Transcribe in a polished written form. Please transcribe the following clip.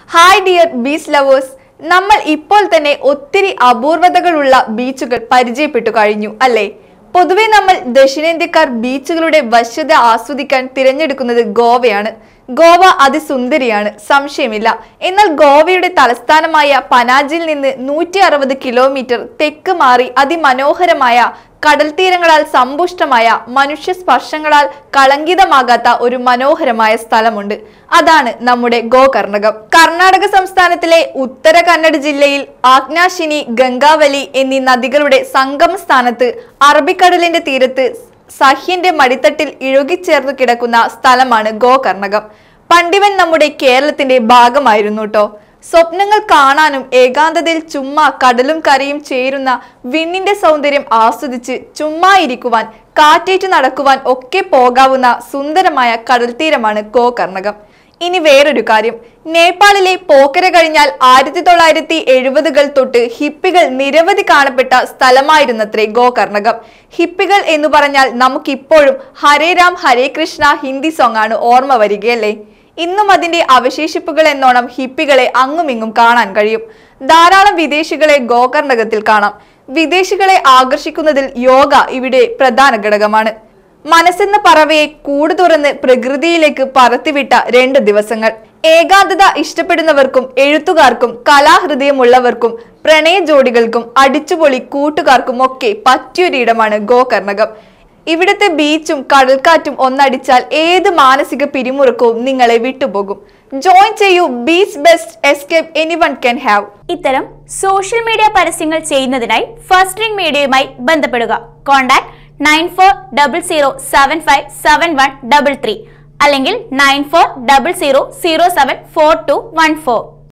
Hi dear beach lovers, നമ്മൾ ഇപ്പോൾ തന്നെ ഒത്തിരി അപൂർവതകളുള്ള ബീച്ചുകൾ പരിചയപ്പെട്ടു കഴിഞ്ഞു അല്ലേ? പൊതുവെ നമ്മൾ ദക്ഷിണേന്ത്യക്കാർ ബീച്ചുകളുടെ വശ്യത ആസ്വദിക്കാൻ തിരഞ്ഞെടുക്കുന്നത് ഗോവയാണ്. ഗോവ അതിസുന്ദരിയാണ്, സംശയമില്ല. എന്നാൽ ഗോവയുടെ തലസ്ഥാനമായ പനാജിൽ നിന്ന് 160 കിലോമീറ്റർ തെക്ക് മാറി അതിമനോഹരമായ കടൽ തീരങ്ങളാൽ സമ്പുഷ്ടമായ മനുഷ്യ സ്പർശങ്ങളാൽ കളങ്കിതമാകാത്ത ഒരു മനോഹരമായ സ്ഥലമുണ്ട്. അതാണ് നമ്മുടെ ഗോകർണകം. കർണാടക സംസ്ഥാനത്തിലെ ഉത്തര കന്നഡ ജില്ലയിൽ ആഗ്നാശിനി, ഗംഗാവലി എന്നീ നദികളുടെ സംഗമ സ്ഥാനത്ത് അറബിക്കടലിന്റെ തീരത്ത് സഹ്യന്റെ മടിത്തട്ടിൽ ഇഴുകിച്ചേർന്നു കിടക്കുന്ന സ്ഥലമാണ് ഗോകർണകം. പണ്ടിവൻ നമ്മുടെ കേരളത്തിന്റെ ഭാഗമായിരുന്നു കേട്ടോ. സ്വപ്നങ്ങൾ കാണാനും ഏകാന്തതയിൽ ചുമ്മാ കടലും കരയും ചേരുന്ന വിണ്ണിന്റെ സൗന്ദര്യം ആസ്വദിച്ച് ചുമ്മാ ഇരിക്കുവാൻ, കാറ്റേറ്റ് നടക്കുവാൻ ഒക്കെ പോകാവുന്ന സുന്ദരമായ കടൽ തീരമാണ് ഗോകർണകം. ഇനി വേറൊരു കാര്യം, നേപ്പാളിലെ പോക്കര കഴിഞ്ഞാൽ 1970കൾ തൊട്ട് ഹിപ്പികൾ നിരവധി കാണപ്പെട്ട സ്ഥലമായിരുന്നത്രേ ഗോകർണകം. ഹിപ്പികൾ എന്ന് പറഞ്ഞാൽ നമുക്കിപ്പോഴും ഹരേ രാം ഹരേ കൃഷ്ണ ഹിന്ദി സോങ് ആണ് ഓർമ്മ വരികയല്ലേ? ഇന്നും അതിന്റെ അവശേഷിപ്പുകൾ എന്നോണം ഹിപ്പികളെ അങ്ങുമിങ്ങും കാണാൻ കഴിയും. ധാരാളം വിദേശികളെ ഗോകർണകത്തിൽ കാണാം. വിദേശികളെ ആകർഷിക്കുന്നതിൽ യോഗ ഇവിടെ പ്രധാന ഘടകമാണ്. മനസ്സെന്ന പറവയെ കൂട് തുറന്ന് പ്രകൃതിയിലേക്ക് പറത്തിവിട്ട 2 ദിവസങ്ങൾ. ഏകാന്തത ഇഷ്ടപ്പെടുന്നവർക്കും എഴുത്തുകാർക്കും കലാഹൃദയമുള്ളവർക്കും പ്രണയ ജോഡികൾക്കും അടിച്ചുപൊളി കൂട്ടുകാർക്കും ഒക്കെ പറ്റിയൊരിടമാണ് ഗോകർണകം. ഇവിടുത്തെ ബീച്ചും കടൽക്കാറ്റും ഒന്നടിച്ചാൽ ഏത് മാനസിക പിരിമുറുക്കവും നിങ്ങളെ വിട്ടുപോകും. ജോയിൻ ചെയ്യൂ beach best escape anyone can have. ഇത്തരം സോഷ്യൽ മീഡിയ പരസ്യങ്ങൾ ചെയ്യുന്നതിനായി ഫസ്റ്റ് റിംഗ് മീഡിയയുമായി ബന്ധപ്പെടുക. കോൺടാക്ട് 9400757133 അല്ലെങ്കിൽ 9400074214.